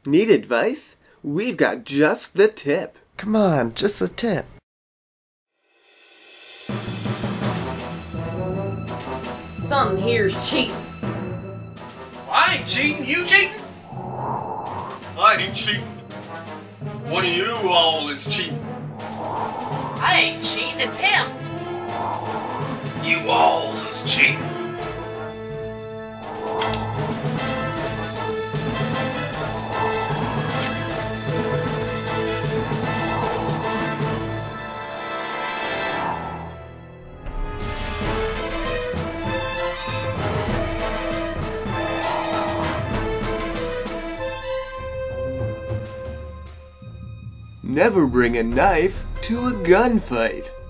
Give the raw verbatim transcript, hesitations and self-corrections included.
Need advice? We've got just the tip. Come on, just the tip. Something here's cheating. I ain't cheating, you cheating? I ain't cheating. One of you all is cheating. I ain't cheating, it's him. You alls is cheating. Never bring a knife to a gunfight.